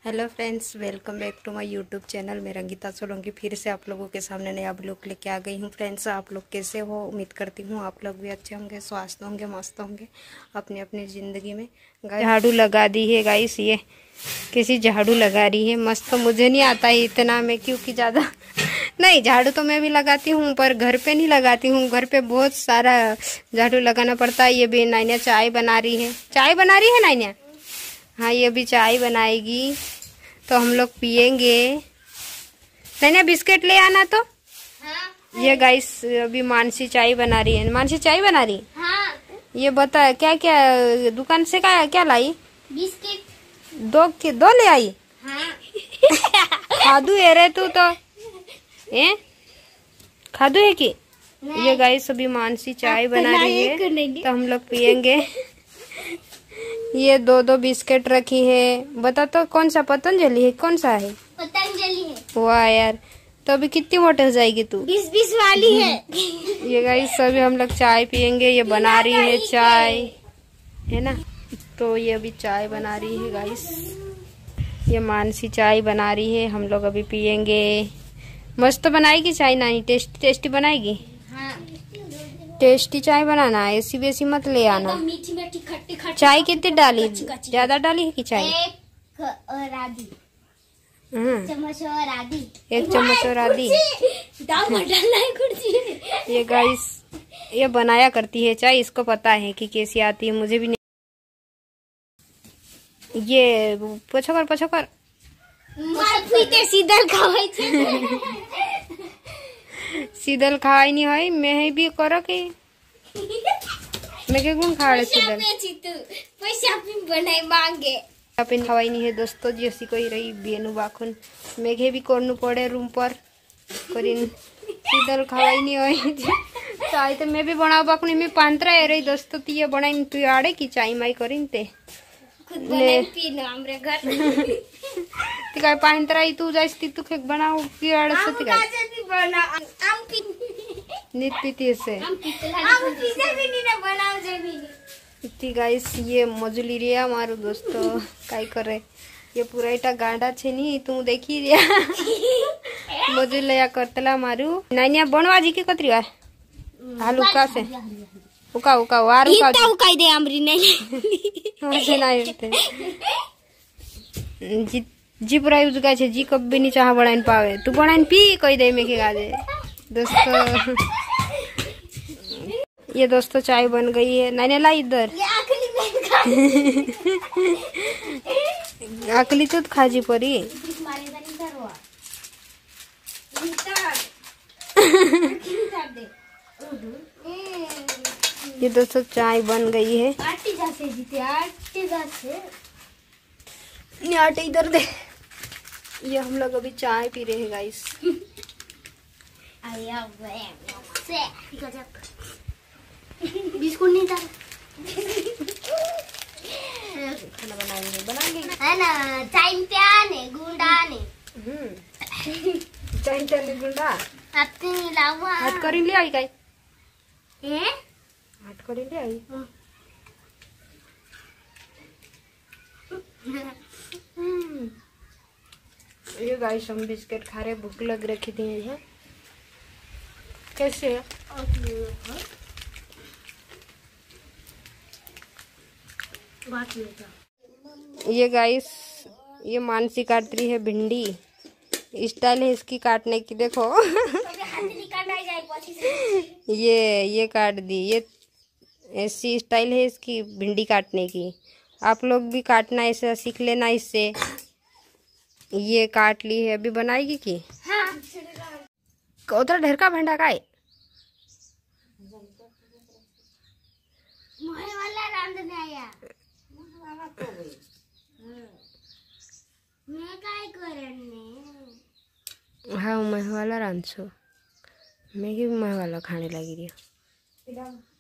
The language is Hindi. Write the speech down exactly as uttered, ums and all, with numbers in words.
Hello friends, welcome back to my YouTube channel. मैं रंगीता सोलंकी फिर से आप लोगों के सामने नया ब्लॉग लेके आ गई हूँ। फ्रेंड्स, आप लोग कैसे हो? उम्मीद करती हूँ आप लोग भी अच्छे होंगे, स्वस्थ होंगे, मस्त होंगे अपनी अपनी ज़िंदगी में। झाड़ू लगा दी है गाइस, ये किसी झाड़ू लगा रही है मस्त। तो मुझे नहीं आता है इतना, मैं क्योंकि ज़्यादा नहीं, झाड़ू तो मैं भी लगाती हूँ पर घर पे नहीं लगाती हूँ। घर पे बहुत सारा झाड़ू लगाना पड़ता है। ये भी नाइनिया चाय बना रही है। चाय बना रही है नाइनिया? हाँ, ये भी चाय बनाएगी तो हम लोग पियेंगे। नाइनिया बिस्किट ले आना तो। हाँ, ये गाइस अभी मानसी चाय बना रही है। मानसी चाय बना रही। हाँ। ये बता क्या क्या दुकान से क्या क्या लाई? बिस्किट दो के दो ले आई। हाँ। खादू है रे तू तो, ए खादू है कि? ये गाइस अभी मानसी चाय बना रही है तो हम लोग पियेंगे। ये दो दो बिस्किट रखी है। बता तो कौन सा पतंजलि है? कौन सा है? पतंजलि है। वाह यार, तो अभी कितनी बोतल जाएगी तू? बीस बीस वाली है। ये गाइस अभी हम लोग चाय पियेंगे। ये बना रही है चाय, है ना? तो ये अभी चाय बना रही है गाइस। ये मानसी चाय बना रही है, हम लोग अभी पियेंगे। मस्त बनाएगी चाय नानी, टेस्टी टेस्टी बनाएगी। टेस्टी चाय बनाना, ऐसी वैसी मत ले आना। मीठी मीठी खट्टी खट्टी। चाय कितनी डाली? ज्यादा डाली है कि चाय? एक और आधी चम्मच और आधी। एक चम्मच और आधी। ये गाइस ये बनाया करती है चाय, इसको पता है कि कैसी आती है, मुझे भी नहीं। ये पछो कर पछो कर सीधल खावाई सीधल खावाई नहीं है। मैं भी करो कि मैं के गुण खाड़े सीधल पैसा बनाई मांगे अपन खावाई नहीं है दोस्तों। जैसी कोई रही बेनु बाखुन मेघे भी करनु पड़े रूम पर करीन सीधल खावाई नहीं होई। चाय तो मैं भी बनाओ बाखुन में पांतरा है रही दोस्तों। तो ये बनाई तू आड़े की चाय माई करीन ते ले पीना हमरे घर ती काय पांतरा तू जाइस तू खेक बनाओ की आड़े से ती काय बना आम पी नित पीती से आम पीते भी नहीं ना बनाओ जे भी इतनी गाइस। ये मजुली रे हमारो दोस्तों काय करे। ये पूरा इटा गांडा छे नी तू देखी रे मजुलिया करतला मारू नानिया बनवाजी के कतरी वार हाल उका से उका उका वार उका इता उकाई दे हमरी नहीं हमसे ना होते जी जी पूरा यूज का छे। जी कब भी नहीं चाह बनाइन पावे तू बनाइन पी कोई दे में के गाजे दोस्तों। ये दोस्तों चाय बन गई है। नानी ला इधर अकली तो खाजी परी। ये दोस्तों चाय बन गई है। आटे इधर दे। ये हम लोग अभी चाय पी रहे हैं गाइस। बिस्कुट नहीं था खाना बनाएंगे बनाएंगे है ना। टाइम पे आने गुंडा आने हम्म टाइम पे गुंडा हाथ नहीं लावा हाथ करी ले आई काय ए हाथ करी ले आई। ये गाइस हम बिस्किट खा रहे, भूख लग रखी थी है। कैसे है? ये गाइस ये मानसी काट रही है भिंडी। स्टाइल है इसकी काटने की, देखो ये ये काट दी। ये ऐसी स्टाइल है इसकी भिंडी काटने की। आप लोग भी काटना ऐसा सीख लेना इससे। ये काट ली है, अभी बनाएगी की? हाँ। उधर ढेर का भंडा का है वाला रांधने आया। मैं काय करने हाँ मैं वाला रांधो मैं भी मैं वाला खाने लगी रही।